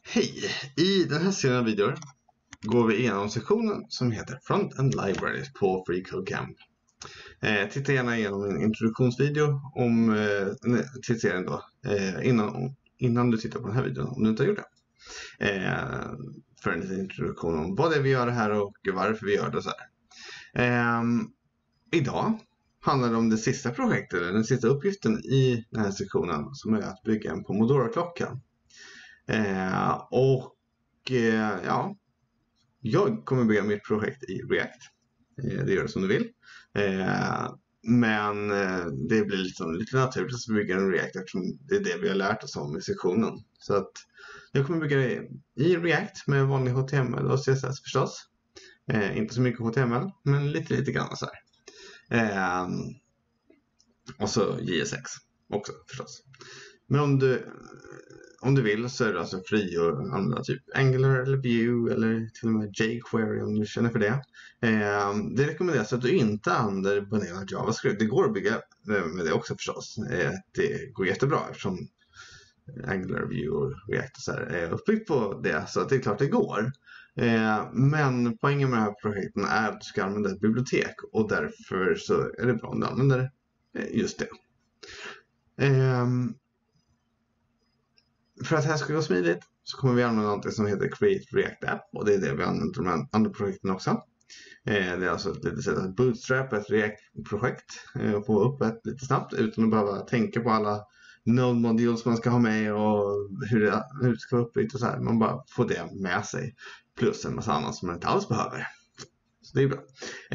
Hej! I den här serien av videor går vi igenom sektionen som heter Front-End Libraries på FreeCodeCamp. Titta gärna igenom en introduktionsvideo till serien då, innan du tittar på den här videon om du inte har gjort det. För en liten introduktion om vad det är vi gör här och varför vi gör det så här. Idag handlar det om det sista projektet, eller den sista uppgiften i den här sektionen, som är att bygga en Pomodoro-klocka. Jag kommer bygga mitt projekt i React. Det gör det som du vill. Men det blir lite naturligt att bygga en React eftersom det är det vi har lärt oss om i sektionen. Så att jag kommer bygga det i React med vanlig HTML och CSS förstås. Inte så mycket HTML, men lite grann så här. Och så JSX också förstås. Men om du vill så är det alltså fri att använda typ Angular eller Vue eller till och med jQuery om du känner för det. Det rekommenderas att du inte använder vanilla JavaScript. Det går att bygga med det också förstås. Det går jättebra eftersom Angular, Vue och React och så här är uppbyggt på det, så att det är klart det går. Men poängen med de här projekten är att du ska använda ett bibliotek, och därför så är det bra om du använder just det. För att det här ska gå smidigt så kommer vi använda något som heter Create React App, och det är det vi använder de andra projekten också. Det är alltså ett litet sätt att bootstrap ett React-projekt och få upp ett lite snabbt utan att behöva tänka på alla node modules man ska ha med och hur det ska vara uppbyggt och så här. Man bara får det med sig plus en massa annat som man inte alls behöver. Så det är bra.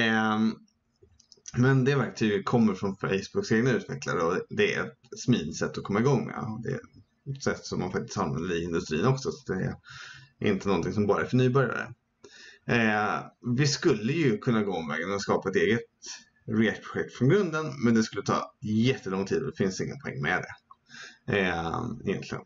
Men det verktyget kommer från Facebooks egna utvecklare, och det är ett smidigt sätt att komma igång med. Det är ett sätt som man faktiskt använder i industrin också, så det är inte någonting som bara är för nybörjare. Vi skulle ju kunna gå omvägen och skapa ett eget React-projekt från grunden, men det skulle ta jättelång tid och det finns ingen poäng med det. Egentligen.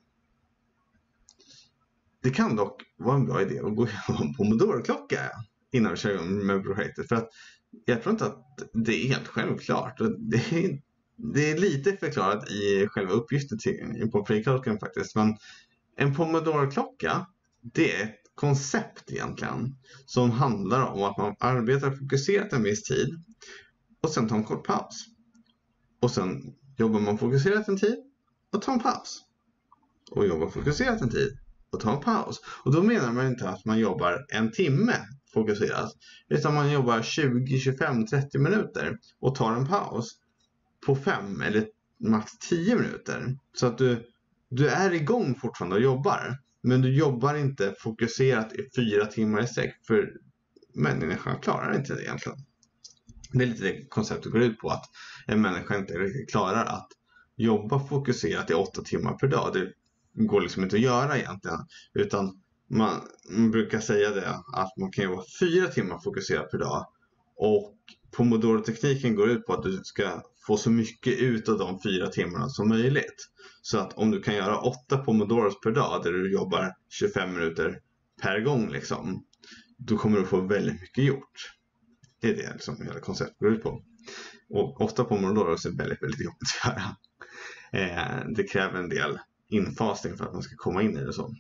Det kan dock vara en bra idé att gå igenom Pomodoro-klocka innan vi kör igång med projektet, för att jag tror inte att det är helt självklart. Det är lite förklarat i själva uppgiften på FreeCodeCamp faktiskt, men en Pomodoro-klocka, det är ett koncept egentligen som handlar om att man arbetar fokuserat en viss tid och sen tar en kort paus. Och sen jobbar man fokuserat en tid och tar en paus. Och jobbar fokuserat en tid och tar en paus. Och då menar man inte att man jobbar en timme fokuserat, utan man jobbar 20, 25, 30 minuter och tar en paus på 5 eller max 10 minuter. Så att du är igång fortfarande och jobbar, men du jobbar inte fokuserat i 4 timmar i sträck, för människan klarar inte det egentligen. Det är lite det konceptet går ut på, att en människa inte riktigt klarar att jobba fokuserat i 8 timmar per dag. Det går liksom inte att göra egentligen, utan man brukar säga det att man kan jobba 4 timmar fokuserat per dag, och Pomodoro-tekniken går ut på att du ska få så mycket ut av de 4 timmarna som möjligt. Så att om du kan göra 8 Pomodoros per dag där du jobbar 25 minuter per gång liksom, då kommer du få väldigt mycket gjort. Det är det liksom hela konceptet går ut på. Och 8 Pomodoros är väldigt jobbigt att göra. Det kräver en del infasning för att man ska komma in i det så.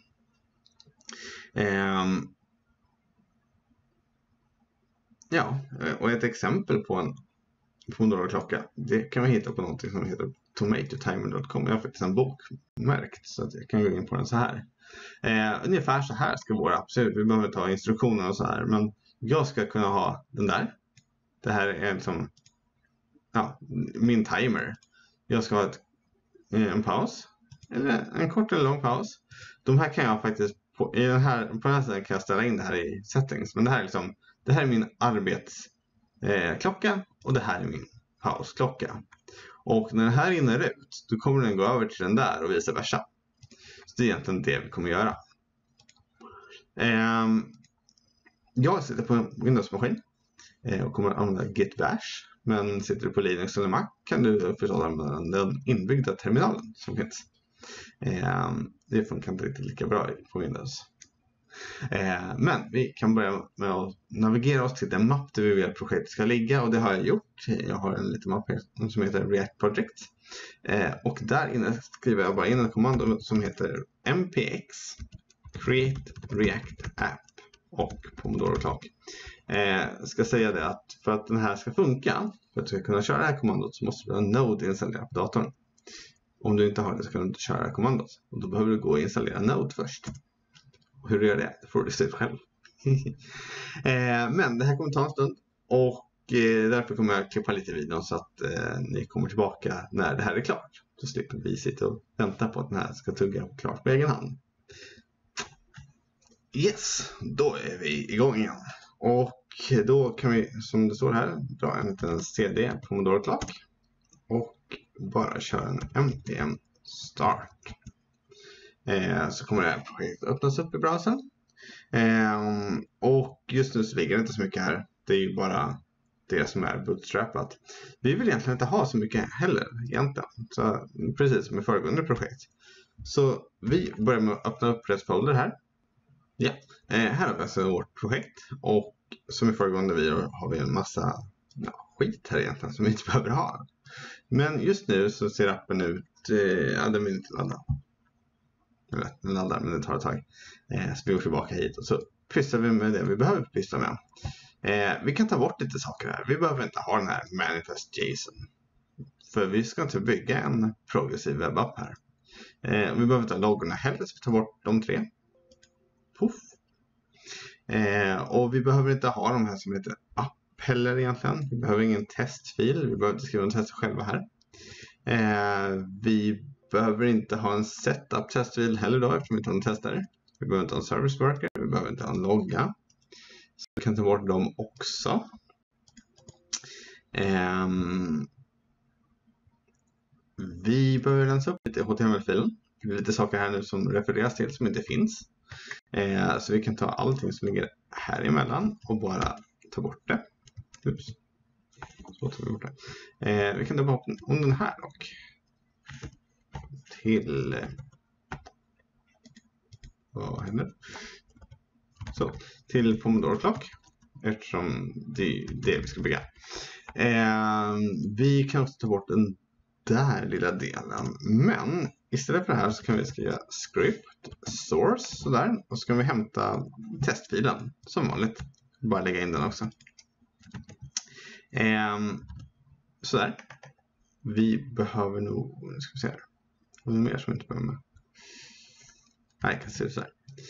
Och ett exempel på en Pomodoro-klocka, det kan man hitta på något som heter tomatotimer.com. Jag har faktiskt en bok märkt, så att jag kan gå in på den så här. Ungefär så här ska vår app se ut. Vi behöver ta instruktioner och så här, men jag ska kunna ha den där. Det här är liksom min timer. Jag ska ha en paus, eller en kort eller lång paus. De här kan jag faktiskt på den här sidan kan jag ställa in det här i settings, men det här är min arbetsklocka och det här är min pausklocka. Och när den här rinner ut, då kommer den gå över till den där och vice versa. Så det är egentligen det vi kommer göra. Jag sitter på en Windows-maskin och kommer att använda Git Bash. Men sitter du på Linux eller Mac kan du förstås använda den inbyggda terminalen som finns. Det funkar inte riktigt lika bra på Windows. Men vi kan börja med att navigera oss till den mapp där vi vill att projektet ska ligga, och det har jag gjort. Jag har en liten mapp här som heter React Project, och där inne skriver jag bara in ett kommando som heter mpx create React app och Pomodoro Clock. Ska säga det att för att den här ska funka, för att du ska kunna köra det här kommandot, så måste du ha en Node installerad på datorn. Om du inte har det så kan du inte köra det här kommandot. Och då behöver du gå och installera Node först. Och hur du gör det får du se själv. Men det här kommer ta en stund. Och därför kommer jag klippa lite i videon så att ni kommer tillbaka när det här är klart. Så slipper vi sitta och vänta på att den här ska tugga klart på egen hand. Yes, då är vi igång igen. Och då kan vi, som det står här, dra en liten CD Pomodoro Clock. Och bara köra en npm start. Så kommer det här projektet öppnas upp i browsern. Och just nu så ligger det inte så mycket här. Det är ju bara det som är bootstrappat. Vi vill egentligen inte ha så mycket heller egentligen. Så precis som i föregående projekt. Så vi börjar med att öppna upp rätt folder här. Ja, här har vi alltså vårt projekt. Och som i föregående video har vi en massa skit här egentligen som vi inte behöver ha. Men just nu så ser appen ut, den vill inte ladda. Den laddar, men det tar ett tag. Så vi går tillbaka hit och så pysslar vi med det vi behöver pyssla med. Vi kan ta bort lite saker här. Vi behöver inte ha den här manifest.json. För vi ska inte bygga en progressiv webbapp här. Vi behöver inte ha loggorna heller, så vi tar bort de 3. Puff. Och vi behöver inte ha de här som heter app heller egentligen. Vi behöver ingen testfil. Vi behöver inte skriva en test själva här. Vi behöver inte ha en setup testfil heller då, eftersom vi inte har en testare. Vi behöver inte ha en service worker. Vi behöver inte ha en logga. Så vi kan ta bort dem också. Vi behöver rensa upp lite HTML-filen. Det är lite saker här nu som refereras till som inte finns. Så vi kan ta allting som ligger här emellan och bara ta bort det. Ups. Så tar vi bort det. Vi kan ta bort om den här dock. Till... vad händer? Så, till Pomodoro Clock. Eftersom det är det vi ska bygga. Vi kan också ta bort den där lilla delen. Men istället för det här så kan vi skriva script source sådär. Och så kan vi hämta testfilen som vanligt. Bara lägga in den också. Sådär. Vi behöver nog, nu ska vi se här. Vad är det mer som vi inte behöver med? Nej, jag kan se det sådär.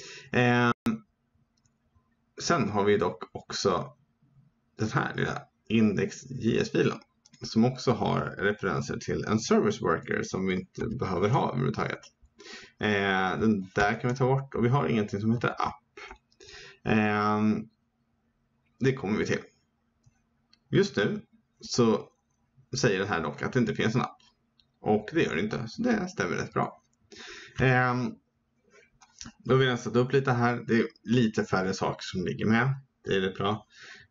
Sen har vi dock också den här lilla index.js-filen. Som också har referenser till en service worker som vi inte behöver ha överhuvudtaget. Den där kan vi ta bort och vi har ingenting som heter app. Det kommer vi till. Just nu så säger den här dock att det inte finns en app. Och det gör det inte, så det stämmer rätt bra. Då har vi rensat upp lite här. Det är lite färre saker som ligger med. Det är rätt bra.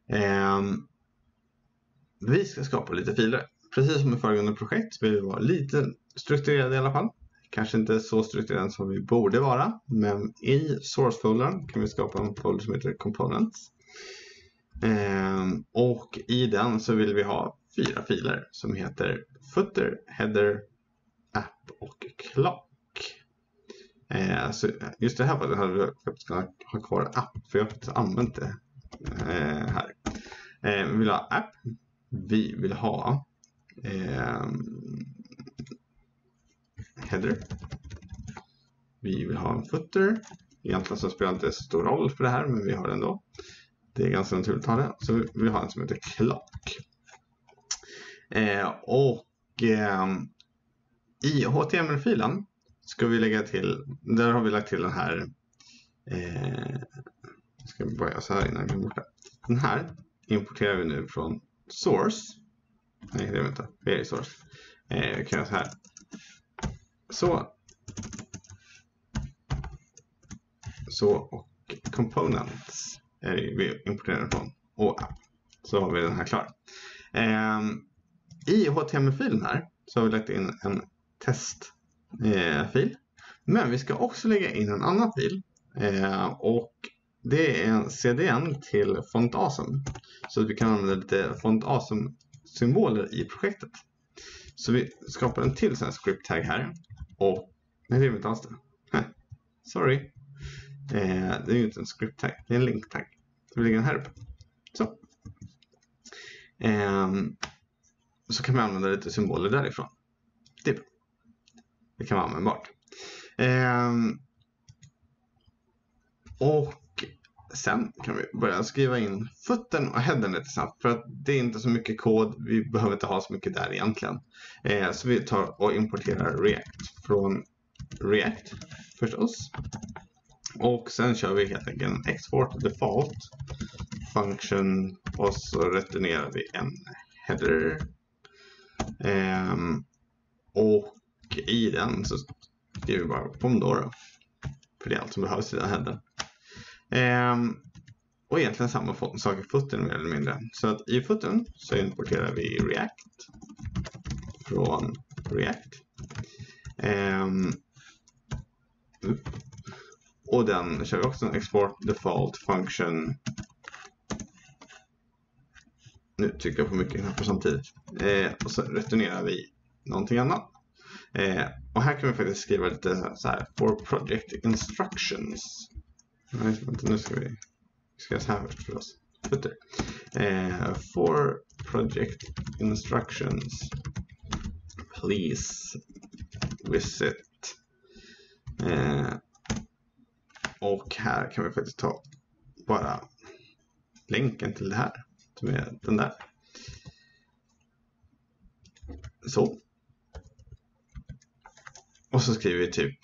Vi ska skapa lite filer. Precis som i föregående projekt vill vi vara lite strukturerade i alla fall. Kanske inte så strukturerade som vi borde vara. Men i source-foldern kan vi skapa en folder som heter components. Och i den så vill vi ha 4 filer som heter footer, header, app och clock. Så just det här fallet hade vi faktiskt kunnat ha kvar app, för jag har faktiskt använt det här. Vi vill ha app. Vi vill ha header. Vi vill ha en footer. Egentligen så spelar det inte så stor roll för det här, men vi har det ändå. Det är ganska naturligt att ha det. Så vi vill ha en som heter clock. I HTML-filen ska vi lägga till, där har vi lagt till den här, ska vi börja så här innan vi borta. Den här importerar vi nu från source. Nej, det är inte. Det är source. Vi kan göra så här. Så och components är vi importerar från och app. Så har vi den här klar. I HTML-filen här så har vi lagt in en testfil. Men vi ska också lägga in en annan fil. Och det är en CDN till Font Awesome. Så att vi kan använda lite Font Awesome-symboler i projektet. Så vi skapar en till sån här script tag här. Och nej, det är inte alls det. Sorry. Det är ju inte en script tag, det är en link tag. Det ligger en här uppe. Så. Så kan man använda lite symboler därifrån. Det är bra. Det kan vara användbart. Och sen kan vi börja skriva in footern och headern lite snabbt. För att det är inte så mycket kod. Vi behöver inte ha så mycket där egentligen. Så vi tar och importerar React från React förstås. Och sen kör vi helt enkelt en export default function och så returnerar vi en header. Och i den så skriver vi bara Pomodoro. För det är allt som behövs i den headern. Och egentligen samma sak i footern mer eller mindre. Så att i footern så importerar vi React från React. Och den kör vi också en export default function. Nu trycker jag på mycket knappar samtidigt. Och så returnerar vi någonting annat. Och här kan vi faktiskt skriva lite så här for project instructions. Nej, nu ska vi skriva så här först förstås. Footer. For project instructions please visit. Och här kan vi faktiskt ta bara länken till det här. Som är den där. Så. Och så skriver vi typ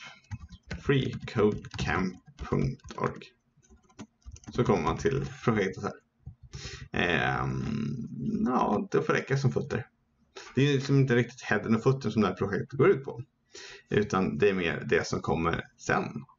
freecodecamp.org. Så kommer man till projektet här. Ja, det får räcka som footer. Det är liksom inte riktigt headern och footern som det här projektet går ut på. Utan det är mer det som kommer sen.